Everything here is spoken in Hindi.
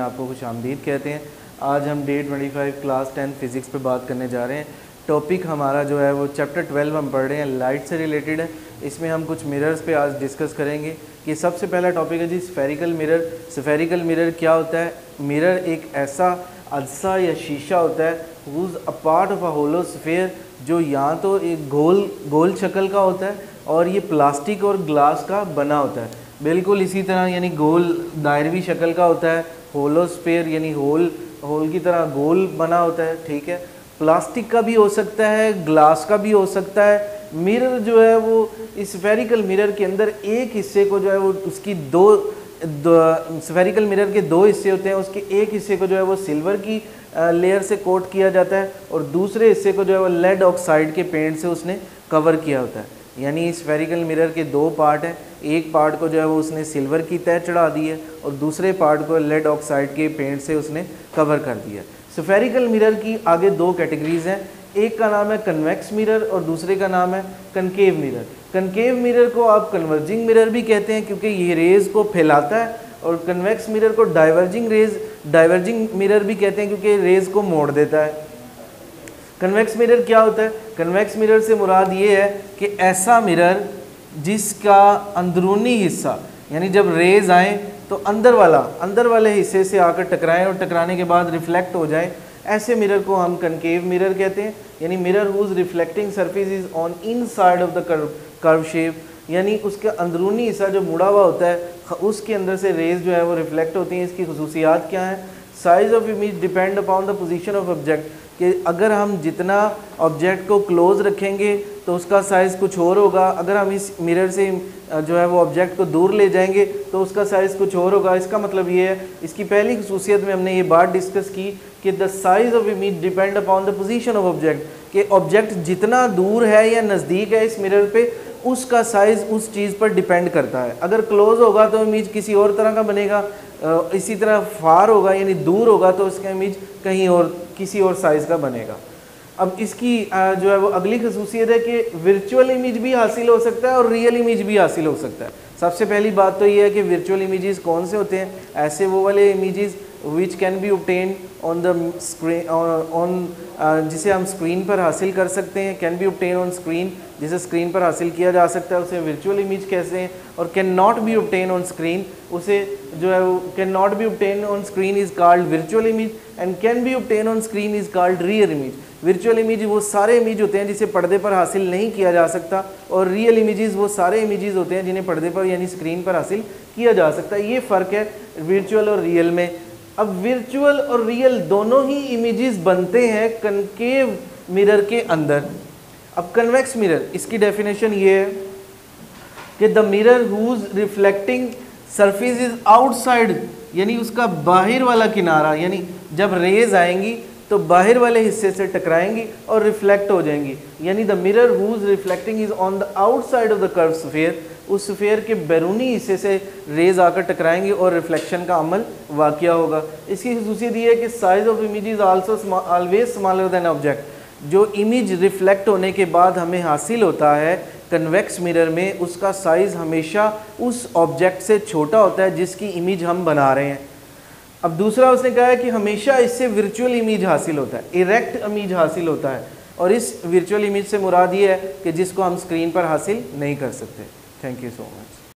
आपको खुशामदीद कहते हैं। आज हम डे 25 क्लास 10 फ़िज़िक्स पे बात करने जा रहे हैं। टॉपिक हमारा जो है वो चैप्टर 12 हम पढ़ रहे हैं, लाइट से रिलेटेड है। इसमें हम कुछ मिरर्स पे आज डिस्कस करेंगे कि सबसे पहला टॉपिक है जी स्फेरिकल मिरर। स्फेरिकल मिरर क्या होता है? मिरर एक ऐसा अज्जा या शीशा होता है whose a part of a hollow sphere, जो यहाँ तो एक गोल शक्ल का होता है और ये प्लास्टिक और ग्लास का बना होता है। बिल्कुल इसी तरह यानी गोल दायरवी शक्ल का होता है। होलो स्फेयर यानी होल की तरह गोल बना होता है। ठीक है, प्लास्टिक का भी हो सकता है, ग्लास का भी हो सकता है। मिरर जो है वो स्फेरिकल मिरर के अंदर एक हिस्से को जो है वो उसकी दो स्फेरिकल मिरर के दो हिस्से होते हैं। उसके एक हिस्से को जो है वो सिल्वर की लेयर से कोट किया जाता है और दूसरे हिस्से को जो है वो लेड ऑक्साइड के पेंट से उसने कवर किया होता है। यानी स्फेरिकल मिरर के दो पार्ट हैं, एक पार्ट को जो है वो उसने सिल्वर की तह चढ़ा दी है और दूसरे पार्ट को लेड ऑक्साइड के पेंट से उसने कवर कर दिया। स्फेरिकल मिरर की आगे दो कैटेगरीज हैं, एक का नाम है कन्वेक्स मिरर और दूसरे का नाम है कनकेव मिरर। कनकेव मिरर को आप कन्वर्जिंग मिरर भी कहते हैं क्योंकि ये रेज़ को फैलाता है, और कन्वेक्स मिरर को डाइवर्जिंग मिरर भी कहते हैं क्योंकि रेज़ को मोड़ देता है। कन्वेक्स मिरर क्या होता है? कन्वेक्स मिरर से मुराद ये है कि ऐसा मिरर जिसका अंदरूनी हिस्सा यानी जब रेज़ आएँ तो अंदर वाले हिस्से से आकर टकराएं और टकराने के बाद रिफ्लेक्ट हो जाएं, ऐसे मिरर को हम कनकेव मिरर कहते हैं। यानी mirror whose reflecting surface is on inside of the curve shape, यानी उसका अंदरूनी हिस्सा जो मुड़ा हुआ होता है उसके अंदर से रेज जो है वो रिफ्लेक्ट होती हैं। इसकी खसूसियात क्या हैं? Size of image depend upon the position of object, कि अगर हम जितना ऑब्जेक्ट को क्लोज रखेंगे तो उसका साइज़ कुछ और होगा, अगर हम इस मिरर से जो है वो ऑब्जेक्ट को दूर ले जाएंगे तो उसका साइज़ कुछ और होगा। इसका मतलब ये है, इसकी पहली खसूसियत में हमने ये बात डिस्कस की कि the size of image depend upon the position of object, कि ऑब्जेक्ट जितना दूर है या नज़दीक है इस मिरर पे उसका साइज़ उस चीज़ पर डिपेंड करता है। अगर क्लोज होगा तो इमेज किसी और तरह का बनेगा, इसी तरह फार होगा यानी दूर होगा तो उसका इमेज कहीं और किसी और साइज़ का बनेगा। अब इसकी जो है वो अगली खसूसियत है कि वर्चुअल इमेज भी हासिल हो सकता है और रियल इमेज भी हासिल हो सकता है। सबसे पहली बात तो ये है कि वर्चुअल इमेजेस कौन से होते हैं? ऐसे वो वाले images which can be obtain on the screen, जिसे हम स्क्रीन पर हासिल कर सकते हैं। Can be obtain on screen, जिसे स्क्रीन पर हासिल किया जा सकता है उसे वर्चुअल इमेज कहते हैं। और can not be obtain on screen, उसे जो है वो can not be obtain on screen is called virtual image, and can be obtain on screen is called real image. Virtual image वो सारे इमेज होते हैं जिसे पर्दे पर हासिल नहीं किया जा सकता, और रियल इमेजेस वो सारे इमेजेस होते हैं जिन्हें पर्दे पर यानी स्क्रीन पर हासिल किया जा सकता है। ये फ़र्क है वर्चुअल और रियल में। अब वर्चुअल और रियल दोनों ही इमेजेस बनते हैं कनकेव मिरर के अंदर। अब कन्वेक्स मिरर, इसकी डेफिनेशन ये है कि the mirror whose reflecting surface is outside, यानी उसका बाहर वाला किनारा, यानी जब रेज आएंगी तो बाहर वाले हिस्से से टकराएंगी और रिफ्लेक्ट हो जाएंगी। यानी the mirror whose reflecting is on the outside of the curve sphere, उस स्फीयर के बैरूनी हिस्से से रेज आकर टकराएंगी और रिफ्लेक्शन का अमल वाक़या होगा। इसकी खसूसियत ये है कि size of image is also always smaller than object. जो इमेज रिफ्लेक्ट होने के बाद हमें हासिल होता है कन्वेक्स मिरर में, उसका साइज़ हमेशा उस ऑब्जेक्ट से छोटा होता है जिसकी इमेज हम बना रहे हैं। अब दूसरा उसने कहा है कि हमेशा इससे वर्चुअल इमेज हासिल होता है, इरेक्ट इमेज हासिल होता है, और इस वर्चुअल इमेज से मुराद ये है कि जिसको हम स्क्रीन पर हासिल नहीं कर सकते। Thank you so much.